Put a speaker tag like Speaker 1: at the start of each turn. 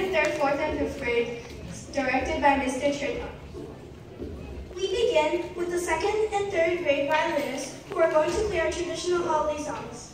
Speaker 1: second, third, fourth, and fifth grade, directed by Mr. Churton.
Speaker 2: We begin with the second and third grade violinists who are going to play our traditional holiday songs.